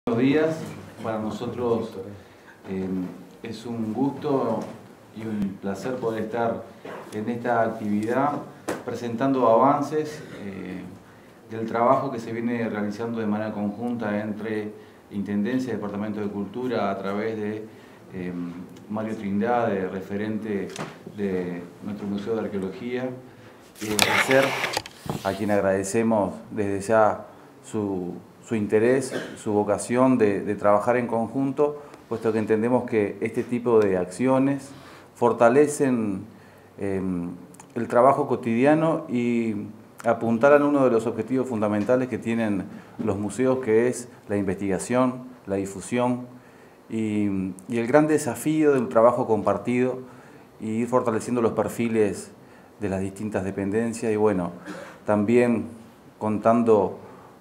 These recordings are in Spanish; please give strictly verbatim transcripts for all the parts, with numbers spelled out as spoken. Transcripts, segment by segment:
Buenos días, para nosotros eh, es un gusto y un placer poder estar en esta actividad presentando avances eh, del trabajo que se viene realizando de manera conjunta entre Intendencia y Departamento de Cultura a través de eh, Mario Trindade, referente de nuestro Museo de Arqueología, y el tercer, a quien agradecemos desde ya su su interés, su vocación de, de trabajar en conjunto, puesto que entendemos que este tipo de acciones fortalecen eh, el trabajo cotidiano y apuntalan uno de los objetivos fundamentales que tienen los museos, que es la investigación, la difusión y, y el gran desafío del trabajo compartido y ir fortaleciendo los perfiles de las distintas dependencias y bueno, también contando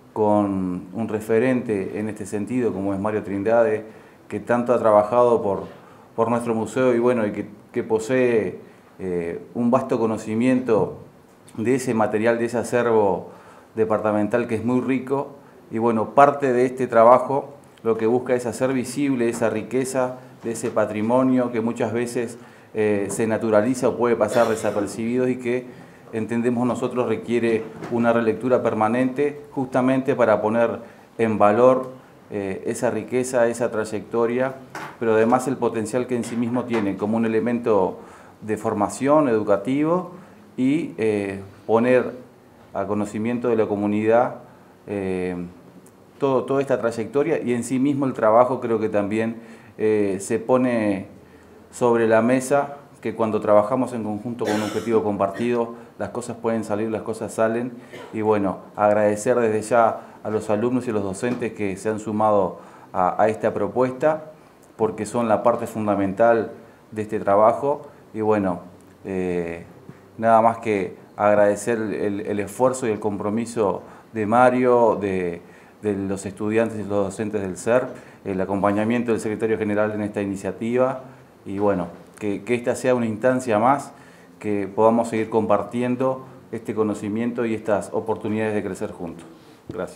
con un referente en este sentido como es Mario Trindade, que tanto ha trabajado por, por nuestro museo y bueno, y que, que posee eh, un vasto conocimiento de ese material, de ese acervo departamental que es muy rico y bueno, parte de este trabajo lo que busca es hacer visible esa riqueza de ese patrimonio que muchas veces eh, se naturaliza o puede pasar desapercibido y que entendemos nosotros requiere una relectura permanente justamente para poner en valor eh, esa riqueza, esa trayectoria, pero además el potencial que en sí mismo tiene como un elemento de formación educativo y eh, poner a conocimiento de la comunidad eh, todo, toda esta trayectoria y en sí mismo el trabajo creo que también eh, se pone sobre la mesa que cuando trabajamos en conjunto con un objetivo compartido, las cosas pueden salir, las cosas salen. Y bueno, agradecer desde ya a los alumnos y a los docentes que se han sumado a, a esta propuesta, porque son la parte fundamental de este trabajo. Y bueno, eh, nada más que agradecer el, el esfuerzo y el compromiso de Mario, de, de los estudiantes y los docentes del C E R, el acompañamiento del secretario general en esta iniciativa. Y bueno, Que, que esta sea una instancia más, que podamos seguir compartiendo este conocimiento y estas oportunidades de crecer juntos. Gracias.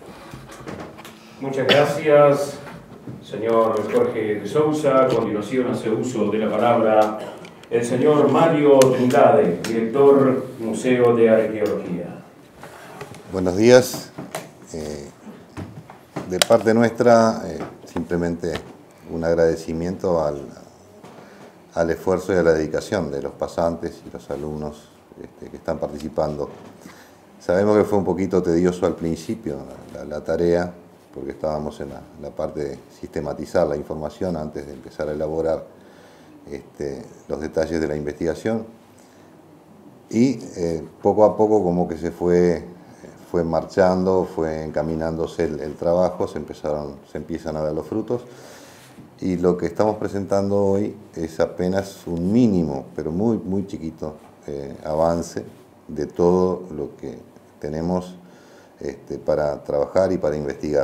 Muchas gracias, señor Jorge de Sousa. A continuación hace uso de la palabra el señor Mario Trindade, director Museo de Arqueología. Buenos días. Eh, de parte nuestra, eh, simplemente un agradecimiento al al esfuerzo y a la dedicación de los pasantes y los alumnos este, que están participando. Sabemos que fue un poquito tedioso al principio la, la tarea, porque estábamos en la, la parte de sistematizar la información antes de empezar a elaborar este, los detalles de la investigación. Y eh, poco a poco como que se fue, fue marchando, fue encaminándose el, el trabajo, se, empezaron, se empiezan a ver los frutos. Y lo que estamos presentando hoy es apenas un mínimo, pero muy, muy chiquito, eh, avance de todo lo que tenemos este, para trabajar y para investigar.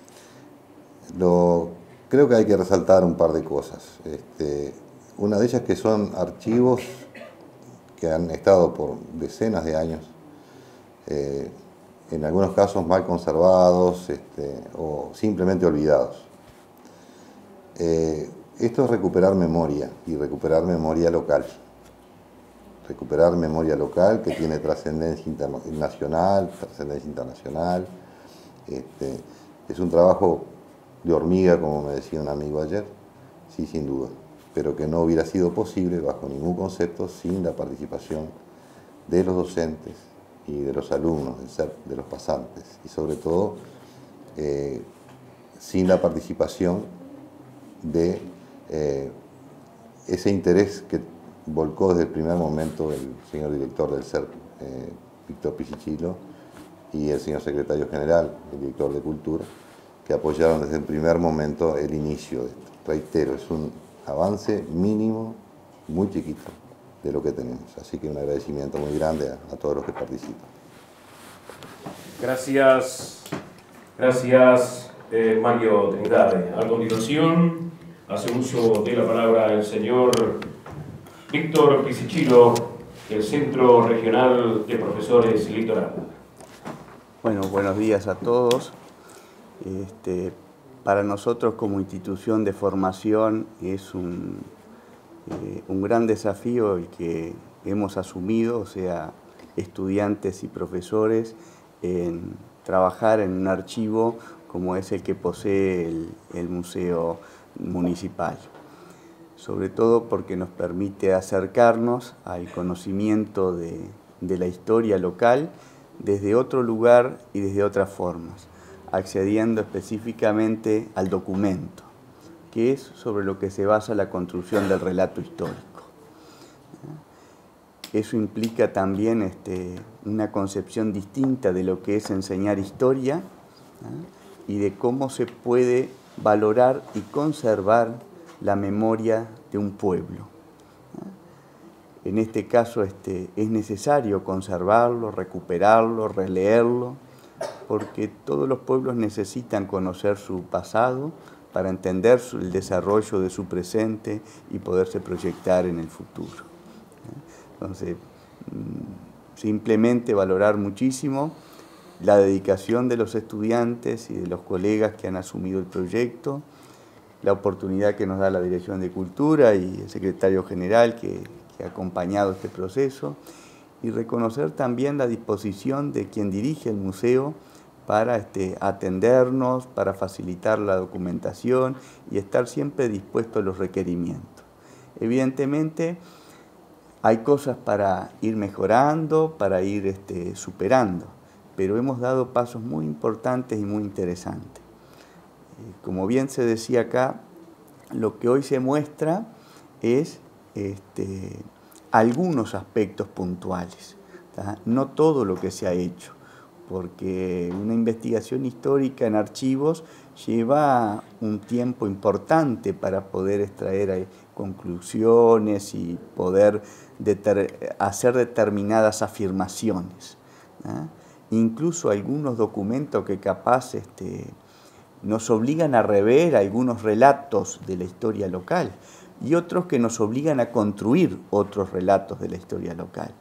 Lo, creo que hay que resaltar un par de cosas. Este, una de ellas que son archivos que han estado por decenas de años, eh, en algunos casos mal conservados este, o simplemente olvidados. Eh, esto es recuperar memoria y recuperar memoria local. Recuperar memoria local que tiene trascendencia nacional, trascendencia internacional. Este, es un trabajo de hormiga, como me decía un amigo ayer, sí, sin duda, pero que no hubiera sido posible bajo ningún concepto sin la participación de los docentes y de los alumnos, de los pasantes, y sobre todo eh, sin la participación de eh, ese interés que volcó desde el primer momento el señor director del C E R, eh, Víctor Pisichillo, y el señor secretario general, el director de Cultura, que apoyaron desde el primer momento el inicio de esto. Reitero, es un avance mínimo, muy chiquito, de lo que tenemos. Así que un agradecimiento muy grande a, a todos los que participan. Gracias, gracias eh, Mario Trindade. A continuación hace uso de la palabra el señor Víctor Pisichillo, del Centro Regional de Profesores Litoral. Bueno, buenos días a todos. Este, para nosotros como institución de formación es un, eh, un gran desafío el que hemos asumido, o sea, estudiantes y profesores, en trabajar en un archivo como es el que posee el, el Museo Municipal. Sobre todo porque nos permite acercarnos al conocimiento de, de la historia local desde otro lugar y desde otras formas, accediendo específicamente al documento, que es sobre lo que se basa la construcción del relato histórico. Eso implica también este, una concepción distinta de lo que es enseñar historia, ¿eh? y de cómo se puede valorar y conservar la memoria de un pueblo. En este caso este, es necesario conservarlo, recuperarlo, releerlo, porque todos los pueblos necesitan conocer su pasado para entender su, el desarrollo de su presente y poderse proyectar en el futuro. Entonces, simplemente valorar muchísimo la dedicación de los estudiantes y de los colegas que han asumido el proyecto, la oportunidad que nos da la Dirección de Cultura y el secretario general que, que ha acompañado este proceso, y reconocer también la disposición de quien dirige el museo para este, atendernos, para facilitar la documentación y estar siempre dispuesto a los requerimientos. Evidentemente, hay cosas para ir mejorando, para ir este, superando, pero hemos dado pasos muy importantes y muy interesantes. Como bien se decía acá, lo que hoy se muestra es este, algunos aspectos puntuales, ¿tá? No todo lo que se ha hecho, porque una investigación histórica en archivos lleva un tiempo importante para poder extraer conclusiones y poder deter- hacer determinadas afirmaciones, ¿tá? Incluso algunos documentos que capaz este, nos obligan a rever algunos relatos de la historia local y otros que nos obligan a construir otros relatos de la historia local.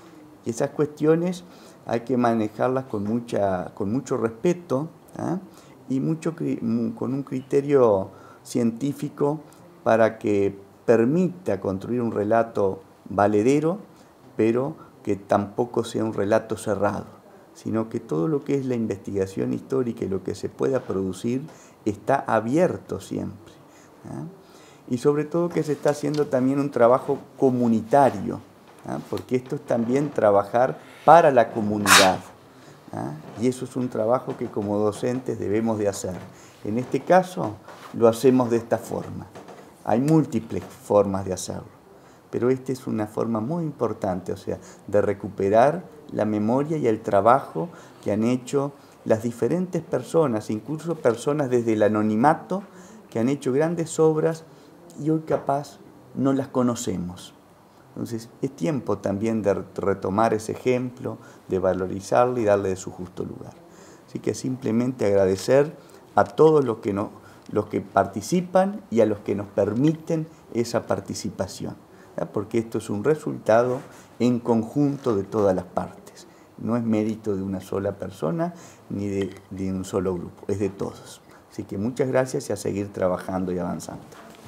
Y esas cuestiones hay que manejarlas con, mucha, con mucho respeto, ¿eh? y mucho, con un criterio científico para que permita construir un relato valedero, pero que tampoco sea un relato cerrado, sino que todo lo que es la investigación histórica y lo que se pueda producir está abierto siempre, ¿eh? Y sobre todo que se está haciendo también un trabajo comunitario, ¿eh? Porque esto es también trabajar para la comunidad, ¿eh? Y eso es un trabajo que como docentes debemos de hacer. En este caso lo hacemos de esta forma. Hay múltiples formas de hacerlo, pero esta es una forma muy importante, o sea, de recuperar la memoria y el trabajo que han hecho las diferentes personas, incluso personas desde el anonimato, que han hecho grandes obras y hoy capaz no las conocemos. Entonces es tiempo también de retomar ese ejemplo, de valorizarlo y darle de su justo lugar. Así que simplemente agradecer a todos los que, no, los que participan y a los que nos permiten esa participación, ¿eh? Porque esto es un resultado en conjunto de todas las partes. No es mérito de una sola persona ni de, de un solo grupo, es de todos. Así que muchas gracias y a seguir trabajando y avanzando.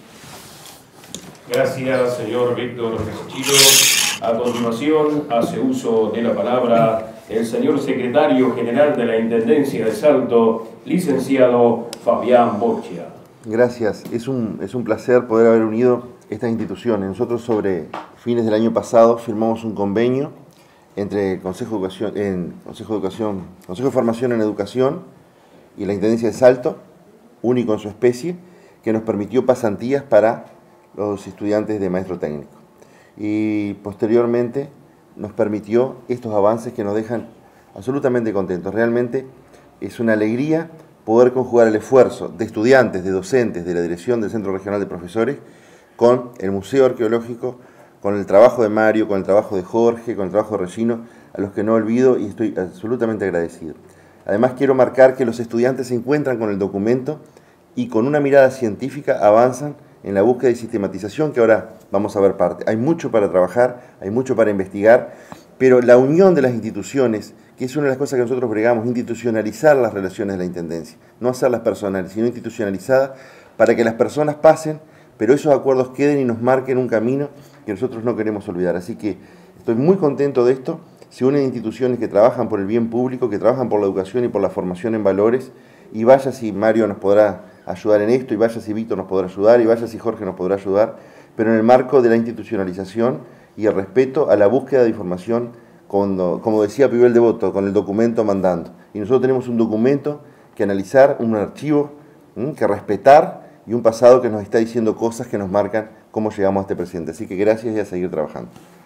Gracias, señor Víctor Pizichillo. A continuación, hace uso de la palabra el señor secretario general de la Intendencia de Salto, licenciado Fabián Boccia. Gracias. Es un, es un placer poder haber unido estas instituciones. Nosotros sobre fines del año pasado firmamos un convenio entre el Consejo de Educación, en, Consejo de Educación, Consejo de Formación en Educación y la Intendencia de Salto, único en su especie, que nos permitió pasantías para los estudiantes de maestro técnico. Y posteriormente nos permitió estos avances que nos dejan absolutamente contentos. Realmente es una alegría poder conjugar el esfuerzo de estudiantes, de docentes, de la dirección del Centro Regional de Profesores, con el Museo Arqueológico, con el trabajo de Mario, con el trabajo de Jorge, con el trabajo de Regino, a los que no olvido y estoy absolutamente agradecido. Además quiero marcar que los estudiantes se encuentran con el documento y con una mirada científica avanzan en la búsqueda y sistematización que ahora vamos a ver parte. Hay mucho para trabajar, hay mucho para investigar, pero la unión de las instituciones, que que es una de las cosas que nosotros bregamos, institucionalizar las relaciones de la Intendencia, no hacerlas personales, sino institucionalizadas para que las personas pasen, pero esos acuerdos queden y nos marquen un camino que nosotros no queremos olvidar. Así que estoy muy contento de esto. Se unen instituciones que trabajan por el bien público, que trabajan por la educación y por la formación en valores, y vaya si Mario nos podrá ayudar en esto, y vaya si Víctor nos podrá ayudar, y vaya si Jorge nos podrá ayudar, pero en el marco de la institucionalización y el respeto a la búsqueda de información, cuando, como decía Pibel Devoto, con el documento mandando. Y nosotros tenemos un documento que analizar, un archivo ¿m? que respetar, y un pasado que nos está diciendo cosas que nos marcan cómo llegamos a este presente. Así que gracias y a seguir trabajando.